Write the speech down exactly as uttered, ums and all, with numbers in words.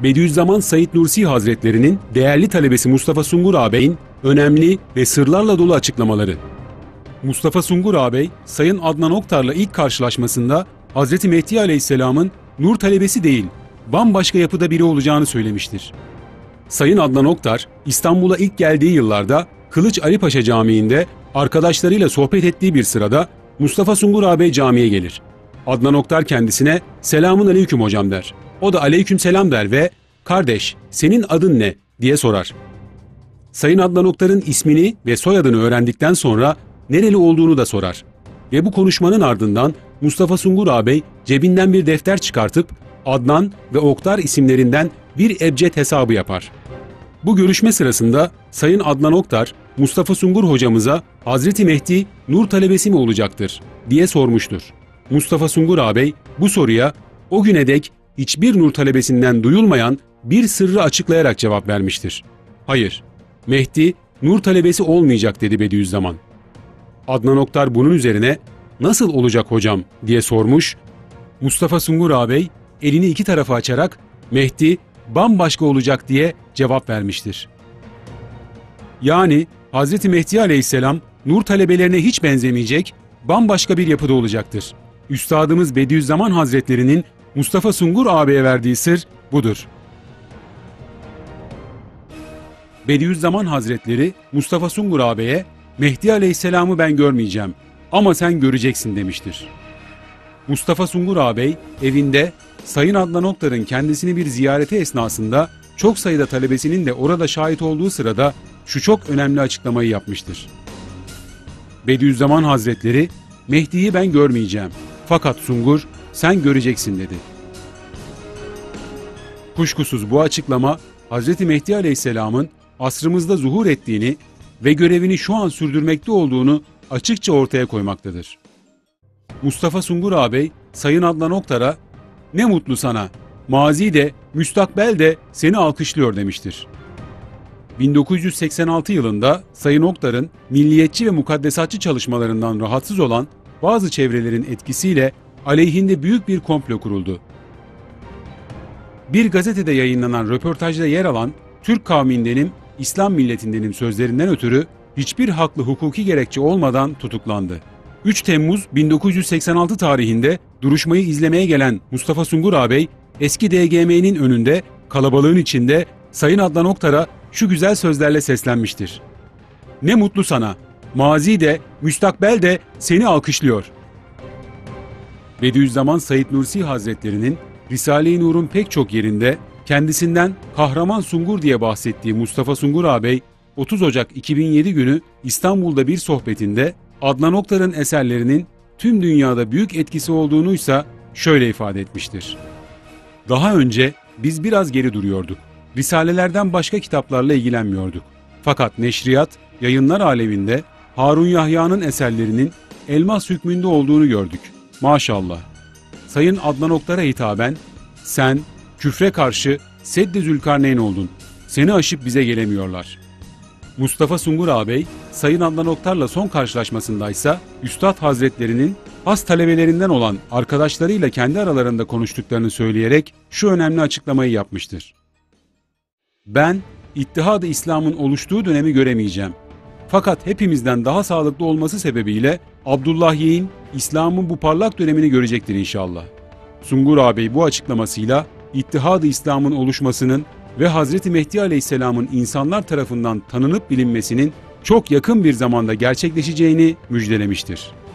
Bediüzzaman Said Nursi Hazretleri'nin değerli talebesi Mustafa Sungur ağabeyin önemli ve sırlarla dolu açıklamaları. Mustafa Sungur ağabey, Sayın Adnan Oktar'la ilk karşılaşmasında Hazreti Mehdi Aleyhisselam'ın nur talebesi değil, bambaşka yapıda biri olacağını söylemiştir. Sayın Adnan Oktar, İstanbul'a ilk geldiği yıllarda Kılıç Ali Paşa Camii'nde arkadaşlarıyla sohbet ettiği bir sırada Mustafa Sungur ağabey camiye gelir. Adnan Oktar kendisine "Selamun aleyküm hocam" der. O da "Aleyküm selam" der ve "Kardeş, senin adın ne?" diye sorar. Sayın Adnan Oktar'ın ismini ve soyadını öğrendikten sonra nereli olduğunu da sorar. Ve bu konuşmanın ardından Mustafa Sungur ağabey cebinden bir defter çıkartıp Adnan ve Oktar isimlerinden bir ebced hesabı yapar. Bu görüşme sırasında Sayın Adnan Oktar, Mustafa Sungur hocamıza Hazreti Mehdi nur talebesi mi olacaktır diye sormuştur. Mustafa Sungur ağabey bu soruya o güne dek hiçbir nur talebesinden duyulmayan bir sırrı açıklayarak cevap vermiştir. Hayır, Mehdi nur talebesi olmayacak dedi Bediüzzaman. Adnan Oktar bunun üzerine "Nasıl olacak hocam?" diye sormuş. Mustafa Sungur ağabey elini iki tarafa açarak "Mehdi bambaşka olacak" diye cevap vermiştir. Yani Hazreti Mehdi Aleyhisselam nur talebelerine hiç benzemeyecek, bambaşka bir yapıda olacaktır. Üstadımız Bediüzzaman Hazretleri'nin Mustafa Sungur ağabeye verdiği sır budur. Bediüzzaman Hazretleri Mustafa Sungur ağabeye "Mehdi Aleyhisselam'ı ben görmeyeceğim ama sen göreceksin" demiştir. Mustafa Sungur ağabey evinde Sayın Adnan Oktar'ın kendisini bir ziyareti esnasında çok sayıda talebesinin de orada şahit olduğu sırada şu çok önemli açıklamayı yapmıştır. Bediüzzaman Hazretleri "Mehdi'yi ben görmeyeceğim fakat Sungur sen göreceksin" dedi. Kuşkusuz bu açıklama Hazreti Mehdi Aleyhisselam'ın asrımızda zuhur ettiğini ve görevini şu an sürdürmekte olduğunu açıkça ortaya koymaktadır. Mustafa Sungur ağabey Sayın Adnan Oktar'a "Ne mutlu sana, mazi de, müstakbel de seni alkışlıyor" demiştir. bin dokuz yüz seksen altı yılında Sayın Oktar'ın milliyetçi ve mukaddesatçı çalışmalarından rahatsız olan bazı çevrelerin etkisiyle aleyhinde büyük bir komplo kuruldu. Bir gazetede yayınlanan röportajda yer alan "Türk kavmindenim, İslam milletindenim" sözlerinden ötürü hiçbir haklı hukuki gerekçe olmadan tutuklandı. üç Temmuz bin dokuz yüz seksen altı tarihinde duruşmayı izlemeye gelen Mustafa Sungur ağabey eski D G M'nin önünde kalabalığın içinde Sayın Adnan Oktar'a şu güzel sözlerle seslenmiştir. "Ne mutlu sana, mazi de, müstakbel de seni alkışlıyor." Bediüzzaman Said Nursi Hazretleri'nin Risale-i Nur'un pek çok yerinde kendisinden Kahraman Sungur diye bahsettiği Mustafa Sungur ağabey otuz Ocak iki bin yedi günü İstanbul'da bir sohbetinde Adnan Oktar'ın eserlerinin tüm dünyada büyük etkisi olduğunuysa şöyle ifade etmiştir. "Daha önce biz biraz geri duruyorduk. Risalelerden başka kitaplarla ilgilenmiyorduk. Fakat neşriyat, yayınlar aleminde Harun Yahya'nın eserlerinin elmas hükmünde olduğunu gördük. Maşallah. Sayın Adnan Oktar'a hitaben, sen küfre karşı Seddi Zülkarneyn oldun. Seni aşıp bize gelemiyorlar." Mustafa Sungur ağabey, Sayın Adnan Oktar'la son karşılaşmasındaysa Üstad Hazretlerinin has talebelerinden olan arkadaşlarıyla kendi aralarında konuştuklarını söyleyerek şu önemli açıklamayı yapmıştır. "Ben İttihad-ı İslam'ın oluştuğu dönemi göremeyeceğim. Fakat hepimizden daha sağlıklı olması sebebiyle Abdullahiye'in İslam'ın bu parlak dönemini görecektir inşallah." Sungur ağabey bu açıklamasıyla İttihad-ı İslam'ın oluşmasının ve Hazreti Mehdi Aleyhisselam'ın insanlar tarafından tanınıp bilinmesinin çok yakın bir zamanda gerçekleşeceğini müjdelemiştir.